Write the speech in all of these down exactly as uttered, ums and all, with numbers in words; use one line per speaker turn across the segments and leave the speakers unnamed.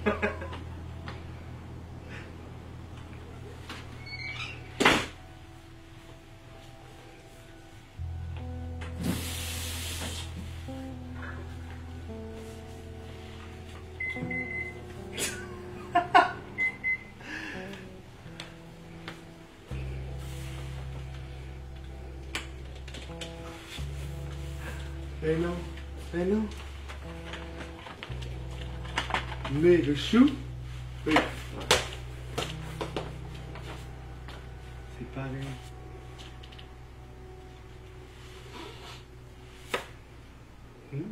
Ben non, ben non. Mais le chou, oui. C'est pareil. Mmh.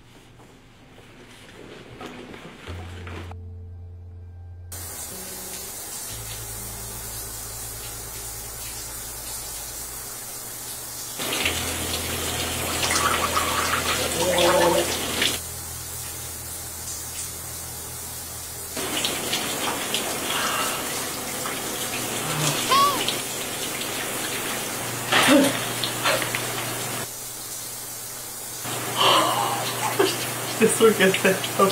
C'est sûr que c'était top.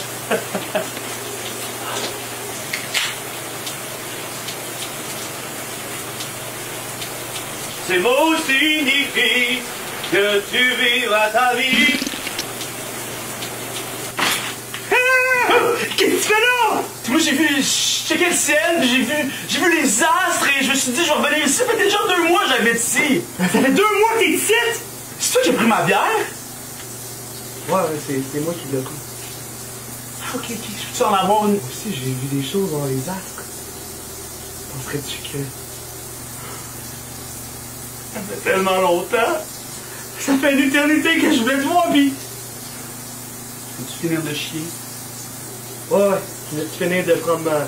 Ces mots signifient que tu vivras ta vie.
Qu'est-ce que tu fais là? Moi j'ai vu, je checkais le ciel, puis j'ai vu, j'ai vu les astres et je me suis dit je vais revenir ici. Ça fait déjà deux mois que j'habite ici. Ça fait deux mois que t'es ici? C'est toi qui as pris ma bière?
Ouais, ouais, c'est moi qui l'ai pris.
Ok, ok, je peux en avoir une.
Moi aussi, j'ai vu des choses dans les astres. Penserais-tu que...
Ça fait tellement longtemps. Ça fait une éternité que je voulais te voir, pis...
Peux-tu finir de chier? Ouais, ouais, tu viens de finir de prendre ma...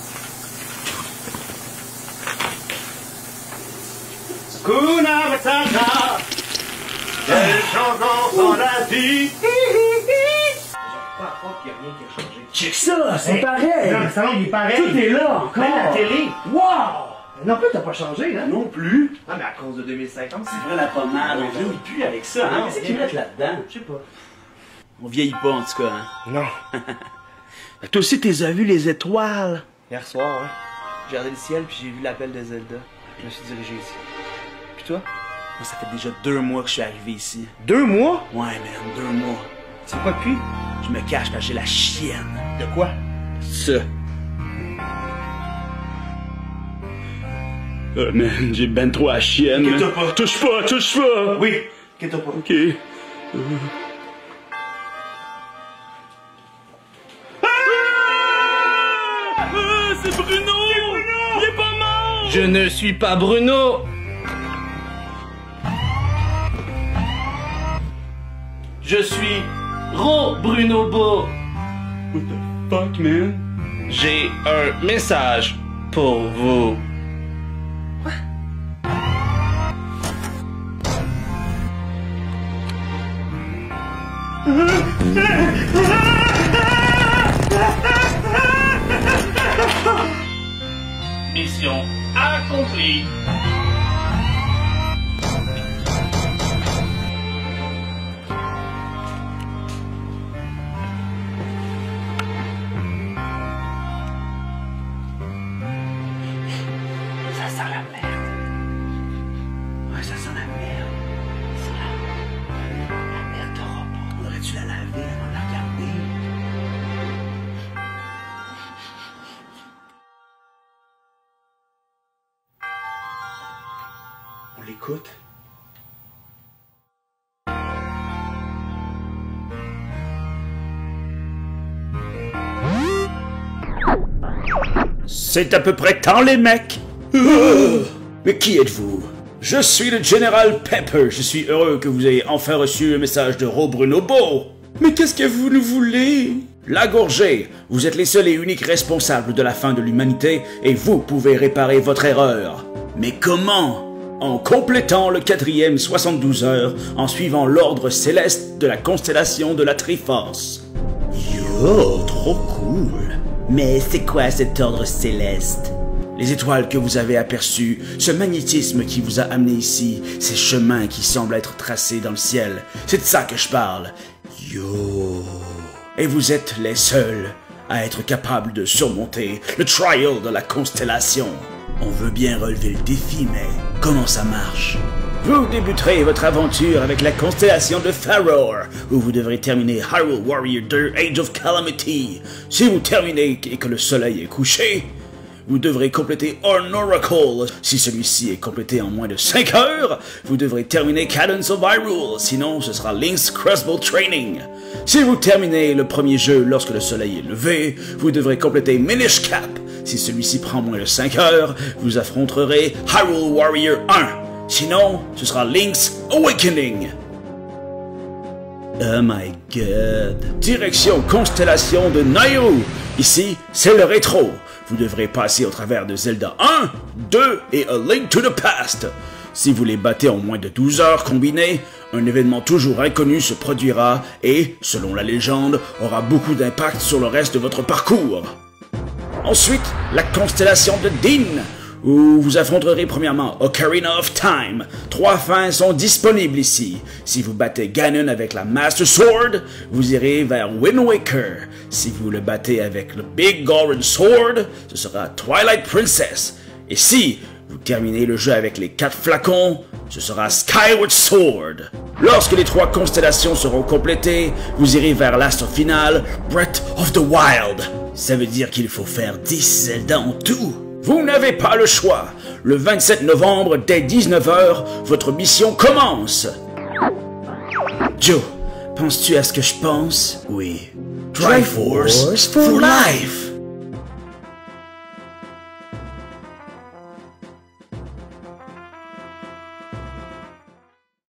Kuna Matata, quelle chanson dans la vie.
Pas à croire qu'il n'y a rien qui a changé.
Check ça, c'est
Hey,
pareil.
Non, le salon, il est pareil.
Tout est là encore.
Même la télé.
Wow!
Non plus, t'as pas changé, hein?
Non plus.
Ah, mais à cause de deux mille cinquante,
C'est vrai la pommade, on vieillit plus avec ça, hein?
Non,
Qu'est-ce qu'ils mettent là-dedans?
Je sais pas.
On vieillit pas en tout cas, hein?
Non.
Toi aussi, t'es as vu les étoiles?
Hier soir, hein, j'ai regardé le ciel puis j'ai vu l'appel de Zelda. Je me suis dirigé ici. Puis toi?
Moi, ça fait déjà deux mois que je suis arrivé ici.
Deux mois?
Ouais, man, deux mois.
C'est quoi depuis?
Je me cache parce que j'ai la chienne.
De quoi?
Ça. Oh man, j'ai ben trop la chienne.
Inquiète-toi pas.
Touche pas, touche pas!
Oui. Inquiète-toi pas.
Ok. Euh. Ah! Ah, c'est Bruno! Il est pas mort!
Je ne suis pas Bruno! Je suis Ro Bruno Beau.
What the fuck, man?
J'ai un message pour vous. Mission accomplie.
Ça sent la merde. Ouais, ça sent la merde. Ça sent la... la merde de robot. On aurait-tu la laver avant de la regarder? On l'écoute? C'est à peu près temps, les mecs! Oh, mais qui êtes-vous? Je suis le Général Pepper. Je suis heureux que vous ayez enfin reçu le message de Ro Bruno Beau. Mais qu'est-ce que vous nous voulez? La gorgée. Vous êtes les seuls et uniques responsables de la fin de l'humanité et vous pouvez réparer votre erreur. Mais comment? En complétant le quatrième soixante-douze heures en suivant l'ordre céleste de la constellation de la Triforce. Yo, trop cool. Mais c'est quoi cet ordre céleste? Les étoiles que vous avez aperçues, ce magnétisme qui vous a amené ici, ces chemins qui semblent être tracés dans le ciel, c'est de ça que je parle. Yo. Et vous êtes les seuls à être capable de surmonter le trial de la constellation. On veut bien relever le défi, mais comment ça marche? Vous débuterez votre aventure avec la constellation de Faror, où vous devrez terminer Hyrule Warrior deux Age of Calamity. Si vous terminez et que le soleil est couché, vous devrez compléter Horn Oracle. Si celui-ci est complété en moins de cinq heures, vous devrez terminer Cadence of Hyrule, sinon ce sera Link's Crossbow Training. Si vous terminez le premier jeu lorsque le soleil est levé, vous devrez compléter Minish Cap. Si celui-ci prend moins de cinq heures, vous affronterez Hyrule Warrior un. Sinon, ce sera Link's Awakening. Oh my god. Direction Constellation de Nayru. Ici, c'est le rétro. Vous devrez passer au travers de Zelda un, deux et A Link to the Past. Si vous les battez en moins de douze heures combinées, un événement toujours inconnu se produira et, selon la légende, aura beaucoup d'impact sur le reste de votre parcours. Ensuite, la constellation de Din, où vous affronterez premièrement Ocarina of Time. Trois fins sont disponibles ici. Si vous battez Ganon avec la Master Sword, vous irez vers Wind Waker. Si vous le battez avec le Big Goron Sword, ce sera Twilight Princess. Et si vous terminez le jeu avec les quatre flacons, ce sera Skyward Sword. Lorsque les trois constellations seront complétées, vous irez vers l'astre final, Breath of the Wild. Ça veut dire qu'il faut faire dix Zelda en tout. Vous n'avez pas le choix. Le vingt-sept novembre, dès dix-neuf heures, votre mission commence. Joe, penses-tu à ce que je pense? Oui. Triforce for life.